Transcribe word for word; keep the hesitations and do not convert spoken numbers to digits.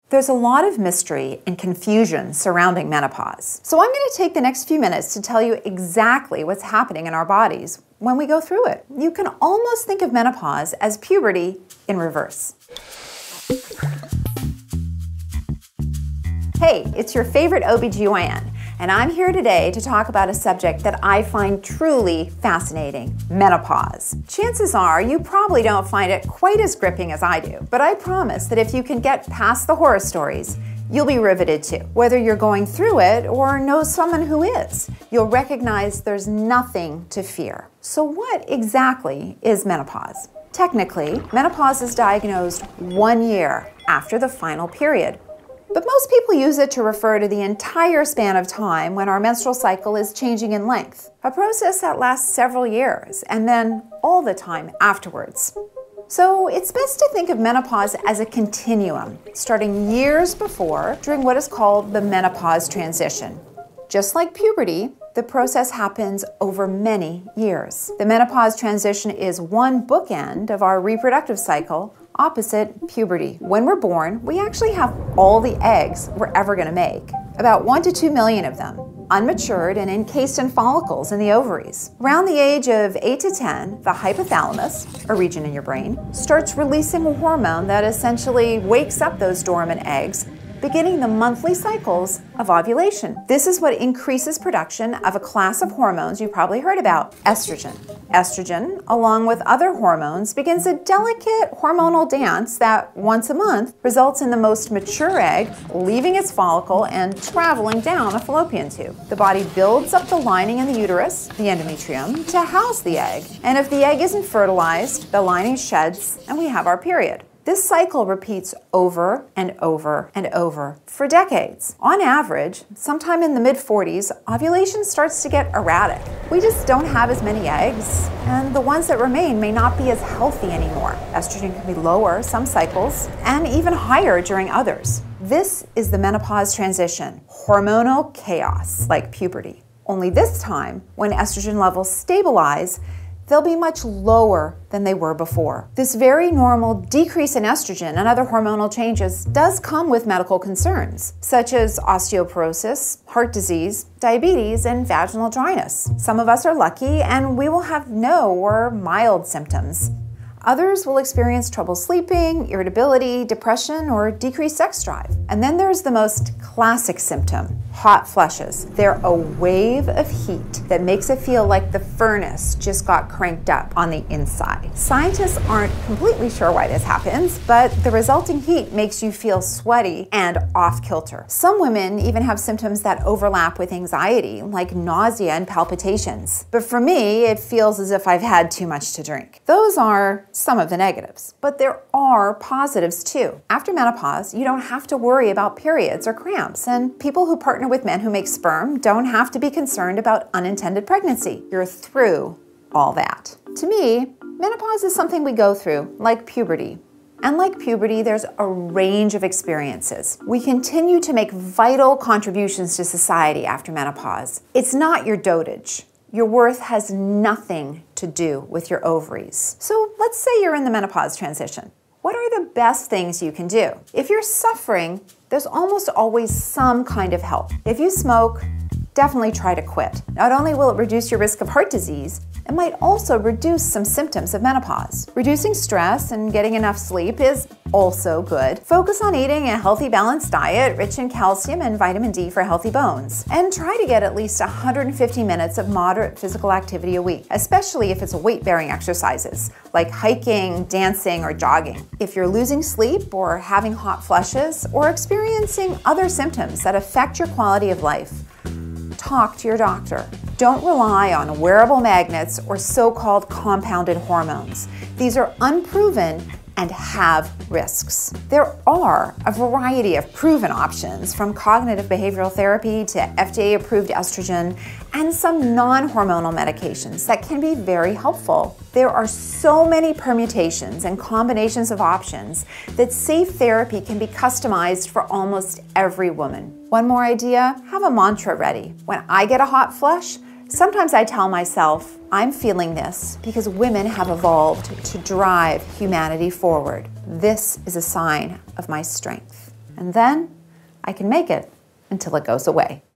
There's a lot of mystery and confusion surrounding menopause. So I'm going to take the next few minutes to tell you exactly what's happening in our bodies when we go through it. You can almost think of menopause as puberty in reverse. Hey, it's your favorite O B G Y N, and I'm here today to talk about a subject that I find truly fascinating, menopause. Chances are you probably don't find it quite as gripping as I do, but I promise that if you can get past the horror stories, you'll be riveted too. Whether you're going through it or know someone who is, you'll recognize there's nothing to fear. So what exactly is menopause? Technically, menopause is diagnosed one year after the final period. But most people use it to refer to the entire span of time when our menstrual cycle is changing in length, a process that lasts several years and then all the time afterwards. So it's best to think of menopause as a continuum, starting years before during what is called the menopause transition. Just like puberty, the process happens over many years. The menopause transition is one bookend of our reproductive cycle, opposite puberty. When we're born, we actually have all the eggs we're ever going to make, about one to two million of them, unmatured and encased in follicles in the ovaries. Around the age of eight to ten, the hypothalamus, a region in your brain, starts releasing a hormone that essentially wakes up those dormant eggs, beginning the monthly cycles of ovulation. This is what increases production of a class of hormones you've probably heard about, estrogen. Estrogen, along with other hormones, begins a delicate hormonal dance that once a month results in the most mature egg leaving its follicle and traveling down a fallopian tube. The body builds up the lining in the uterus, the endometrium, to house the egg. And if the egg isn't fertilized, the lining sheds and we have our period. This cycle repeats over and over and over for decades. On average, sometime in the mid forties, ovulation starts to get erratic. We just don't have as many eggs, and the ones that remain may not be as healthy anymore. Estrogen can be lower some cycles, and even higher during others. This is the menopause transition, hormonal chaos like puberty. Only this time, when estrogen levels stabilize, they'll be much lower than they were before. This very normal decrease in estrogen and other hormonal changes does come with medical concerns, such as osteoporosis, heart disease, diabetes, and vaginal dryness. Some of us are lucky and we will have no or mild symptoms. Others will experience trouble sleeping, irritability, depression, or decreased sex drive. And then there's the most classic symptom, hot flushes. They're a wave of heat that makes it feel like the furnace just got cranked up on the inside. Scientists aren't completely sure why this happens, but the resulting heat makes you feel sweaty and off kilter. Some women even have symptoms that overlap with anxiety, like nausea and palpitations. But for me, it feels as if I've had too much to drink. Those are some of the negatives, but there are positives too. After menopause, you don't have to worry about periods or cramps, and people who partner with men who make sperm don't have to be concerned about unintended pregnancy. You're through all that. To me, menopause is something we go through, like puberty. And like puberty, there's a range of experiences. We continue to make vital contributions to society after menopause. It's not your dotage. Your worth has nothing to do with your ovaries. So let's say you're in the menopause transition. What are the best things you can do? If you're suffering, there's almost always some kind of help. If you smoke, definitely try to quit. Not only will it reduce your risk of heart disease, it might also reduce some symptoms of menopause. Reducing stress and getting enough sleep is also good. Focus on eating a healthy, balanced diet rich in calcium and vitamin D for healthy bones. And try to get at least one hundred fifty minutes of moderate physical activity a week, especially if it's weight-bearing exercises, like hiking, dancing, or jogging. If you're losing sleep or having hot flushes or experiencing other symptoms that affect your quality of life, talk to your doctor. Don't rely on wearable magnets or so-called compounded hormones. These are unproven and have risks. There are a variety of proven options, from cognitive behavioral therapy to F D A-approved estrogen and some non-hormonal medications that can be very helpful. There are so many permutations and combinations of options that safe therapy can be customized for almost every woman. One more idea, have a mantra ready. When I get a hot flush, sometimes I tell myself, I'm feeling this because women have evolved to drive humanity forward. This is a sign of my strength. And then I can make it until it goes away.